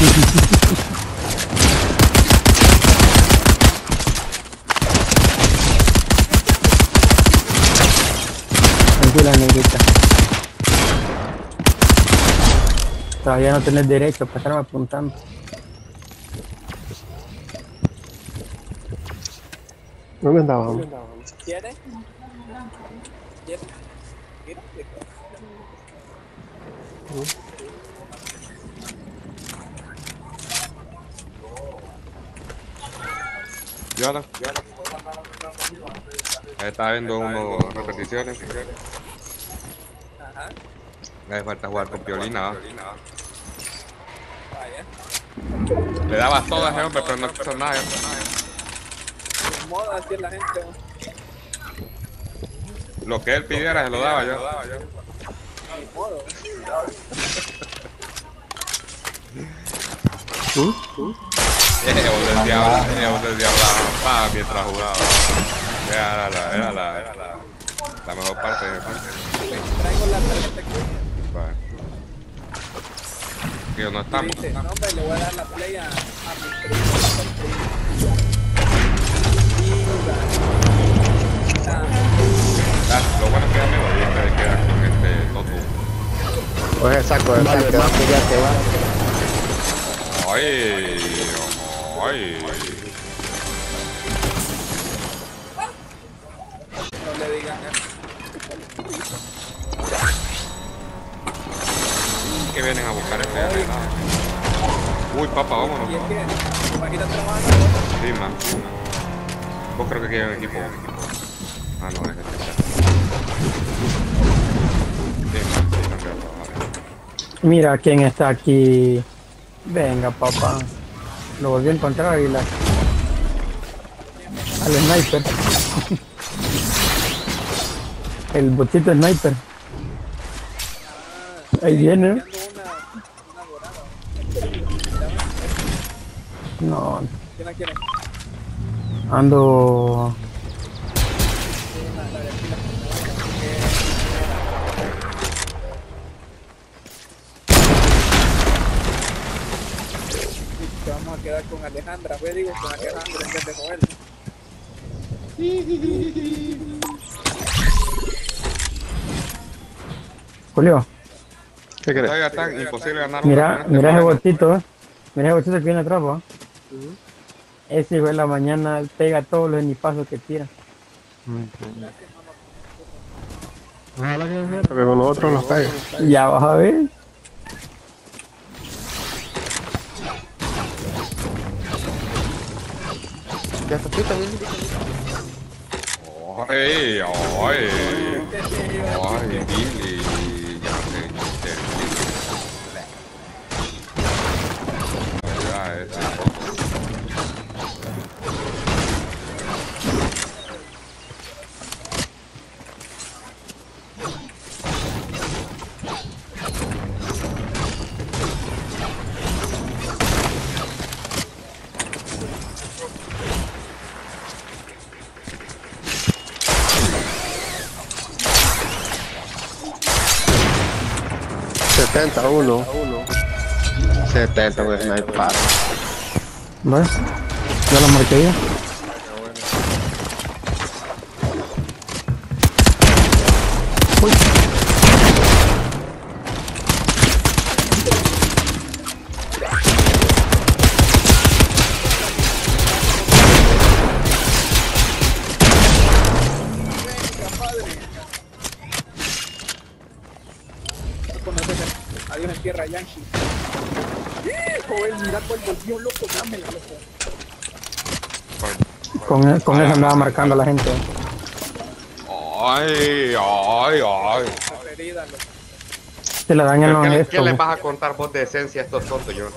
Tranquila, negrita. Todavía no tenés derecho para estarme apuntando. ¿Dónde andábamos? ¿Quieres? Ya no. Ahí está viendo unas repeticiones. Ajá. Me hace falta jugar con Piolina. Vaya. Le dabas todo a ese hombre, pero no quiso nada. De moda así es la gente. Lo que él pidiera se lo daba yo. Ni modo. Vos del diablo, mientras jugaba. Era la mejor parte de mi parte. Traigo la tarjeta aquí. Vale. Que no estamos. Dice, no hombre, le voy a dar la play a mi primo. Lo bueno es que ya me voy a quedar con este Toto. Pues el saco de saque, ya te va. Ay. No le digan eso. Que vienen a buscar este arreglado. Uy, papá, vámonos. ¿Y es que? ¿Imagina trabajando? Sí, man. Vos creo que queda un equipo. Ah, no, es este. Sí, man, sí, no quiero trabajar. Mira quién está aquí. Venga, papá. Lo volví a encontrar y al sniper. El botito sniper. Ahí viene. No, ¿Quién la quiere? ando. Vamos a quedar con Alejandra, pues digo, con Alejandra en vez de Joel. Julio, ¿Qué crees? Todavía está imposible ganar. mira ese botito, Mira ese botito que viene atrás, ¿va? Ese hijo de la mañana pega todos los enipazos que tira. Ojalá que sea, porque con nosotros nos pega. Ya vas a ver. Ya está pita, bien. Ay, Billy. Ya sé, Setenta, uno. 70, pues no hay paro. ¿Ves? Ya lo marqué ya. Uy. Adiós en tierra Yankee. Joder, mira cuál volvió loco, dámela, loco. Con eso andaba marcando a la gente. Ay. Herida, loco. Se la dañan los ¿Qué gestos. les vas a contar vos de esencia a estos tontos, yo?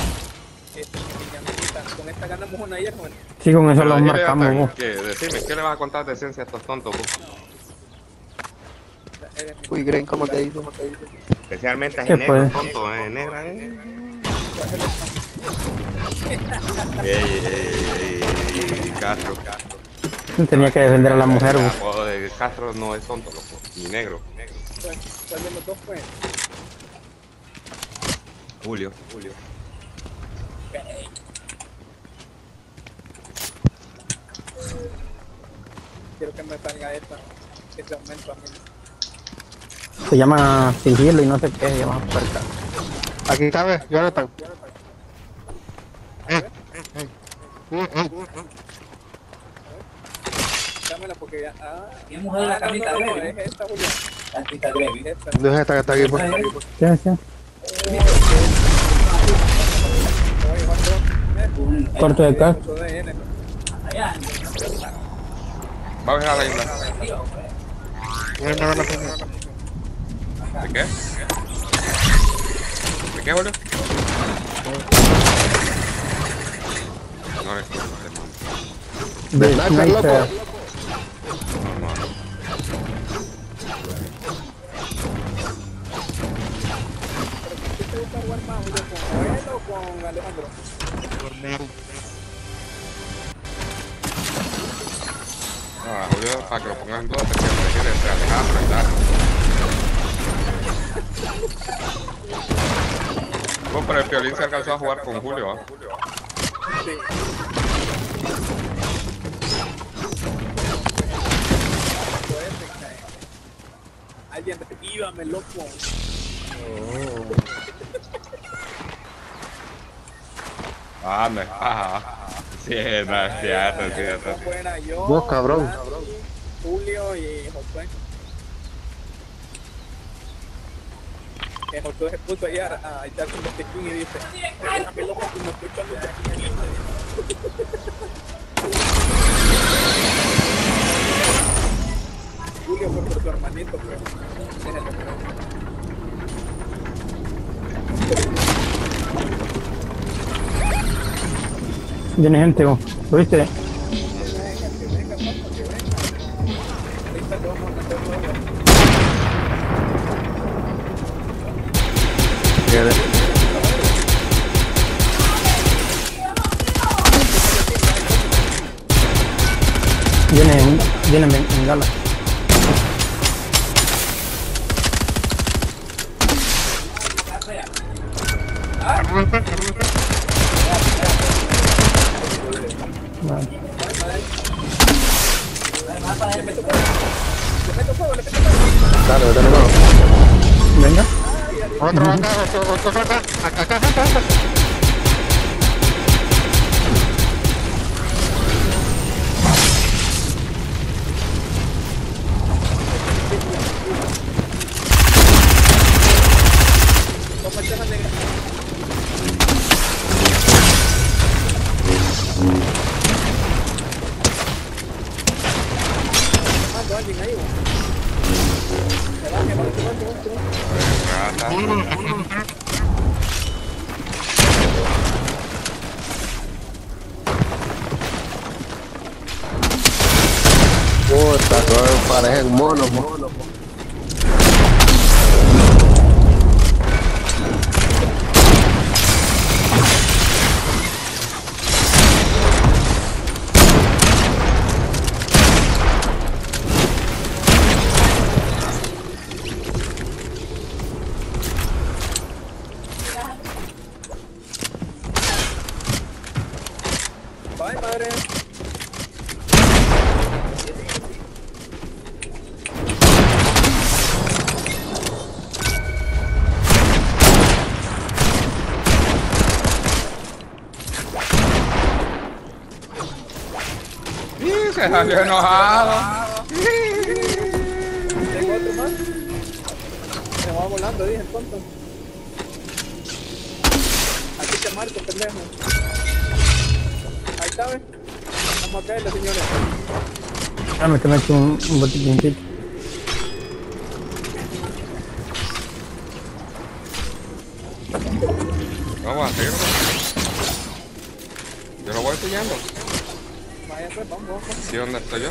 Con esta ganamos una ayer, joder. Sí, con eso Pero los dile, marcamos vos. decime, ¿qué le vas a contar de esencia a estos tontos vos? Uy, Gren, ¿cómo te digo? Especialmente a ¿Qué ese negro puede? tonto, negra, Castro. Tenía que defender a la mujer, vos. Castro no es tonto, loco, ni negro. ¿Cuál de los dos fue? Julio. Quiero que me salga esta. Este aumento a mí. Se llama sigilo y no sé qué, se llama puerta. Aquí cabe, Jonathan. Dámela porque ya. ¿Qué mujer la camita no, Grevi? es esta, Julián. La camita Grevi. Esta. No es esta que está aquí, pues. ¿Qué hace? Oye, Juan, Corto de casa. eso de N. Allá. Va a bajar la isla. ¿De qué? ¿De qué, Julio? No, De sniper, sniper. loco. no. ¿Qué te gusta jugar más, Julio? ¿Con Joel o con Alejandro? Julio, para que lo pongas en duda, te quiero decir entre Alejandro y tal. No, pero el Piolín se alcanzó a jugar con Julio, ¿ah? Sí. Alguien revívame, loco. Ah, no es paja. Sí, no es cierto, es cierto. Fuera yo, Vos, cabrón. Julio y Josué. Que Josué se puso ahí a echarse un botequín y dice: déjame, loco, que me estoy echando un botequín. Julio fue por su hermanito, pues. Déjalo, Viene gente, vos. ¿Lo viste? venga, que venga, papá, que venga. Ahorita te vamos a meter todo. Vienen en gala. Vale. Dale, vete nomás. Venga. Otro acá. Acá. Toma esta negra. Mando a alguien ahí, vos. Puta, parecen monos, monos. Bye, madre. Se salió enojado. Tengo otro más. Se va volando, dije, tonto. Aquí te marco, pendejo. Ahí está, ¿ves? Vamos a caerle, señores. Dame que me eche un botiquincito. Vamos a seguir. Yo lo voy pillando. Vaya, pues, vamos. ¿Sí dónde estoy yo?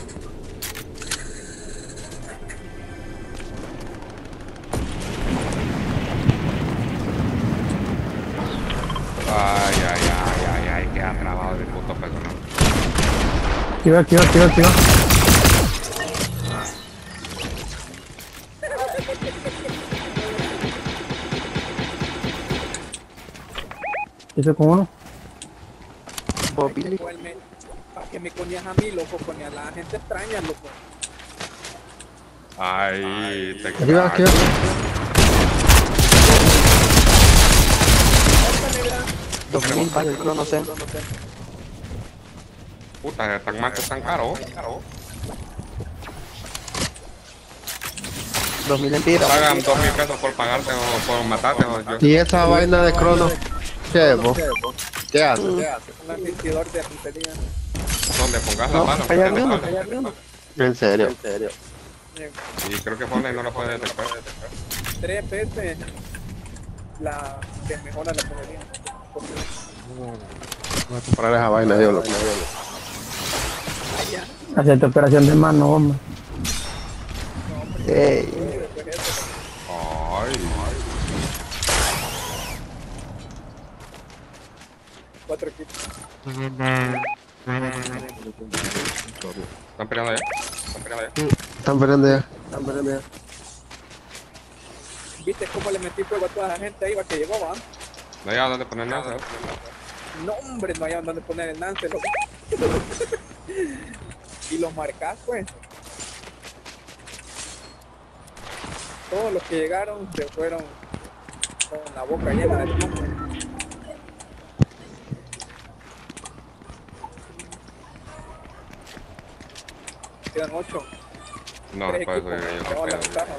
Ay, queda trabado de puto personal. Aquí va. ¿Hizo con uno? Bobby. Para que me conías a mí, loco, ponía a la gente extraña, loco. Ay, te Arriba, aquí. $2000 el crono, sé. Puta, están más que están caros. 2000 lempiras. Pagan 2000 pesos por pagarte o por matarte. Y esa vaina de crono, ¿qué es, vos? ¿Qué hace? Un asistidor de puntería. Donde pongas la No, mano. allá que te arriba, espalda. allá arriba. En serio. Y creo que Fortnite no lo puede detectar. 3 veces la que mejora la puntería. Voy a comprar esa vaina, Dios loco. Hacerte operación de mano, hombre. Ey, Ay. 4 equipos. ¿Están peleando allá? ¿Están peleando allá? Están peleando ya. ¿Viste cómo le metí fuego a toda la gente ahí, va que llegó, va? No hay a dónde poner nada. No, hombre, no hay donde poner el lance, loco. Y los marcás, pues. Todos los que llegaron se fueron con la boca llena de plomo. Quedan 8. No, después de eso yo no la pedo. ventaja.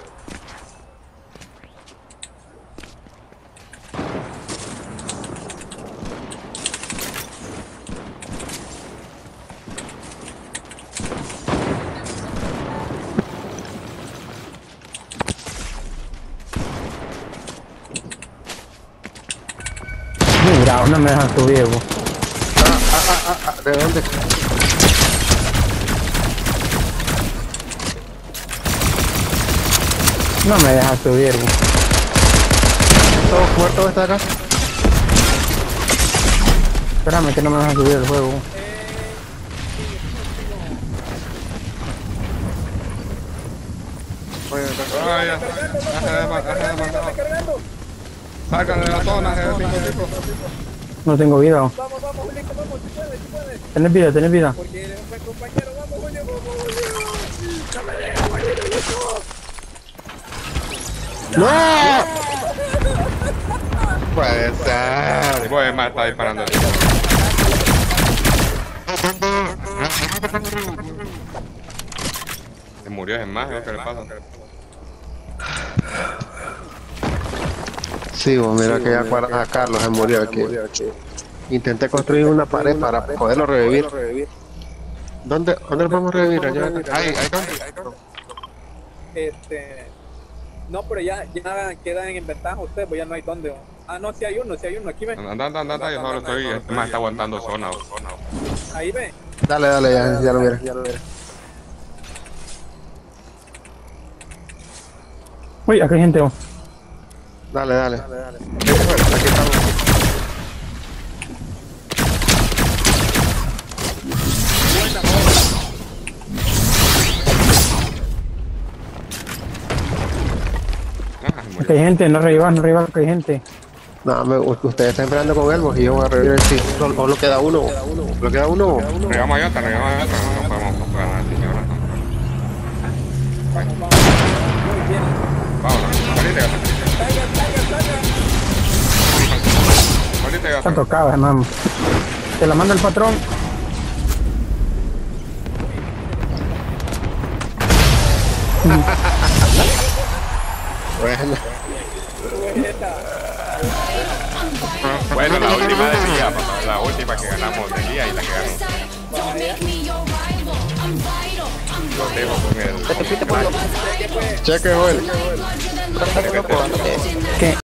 Mira, no me dejan subir, vos. ¿De dónde? No me dejan subir, vos. ¿Todos muertos está acá? Espérame que no me dejan subir el juego. Ay, ya. Sácale de la zona, jefe. No tengo vida. Vos. Vamos, Julito, vamos, si puedes, si puedes. Tenés vida, tenés vida. Porque eres un buen compañero, vamos, Julio, vamos, Julio. No me dejes, Julio. ¡No! Puede ser. Voy a está disparando. Se murió en más, ¿qué le pasa? Sí, vos mira que ya a Carlos se murió aquí. Intenté construir una pared para poderlo revivir. ¿Dónde lo podemos revivir? Allá. Ahí, No, pero ya quedan en ventaja ustedes, pues ya no hay dónde. ¿O? Ah, no, si hay uno, aquí ven. Anda, yo solo estoy, más está aguantando zona. Ahí ven. Dale, ya lo mira. Uy, acá hay gente, vos. Dale. Aquí estamos. Acá hay gente, no revivas, que hay gente. No, ustedes están esperando con él, vos, y yo voy a revivir el sí. Solo queda uno. ¿Lo queda uno? Regamos allá, no podemos ganar el señor. Muy bien. Vámonos, salite, Está tocado, hermano. Te la manda el patrón. Bueno. Bueno, la última del día, la última que ganamos del día y la que ganamos. Lo dejo con el... te pite por lo Cheque, Joel. que ¿Qué?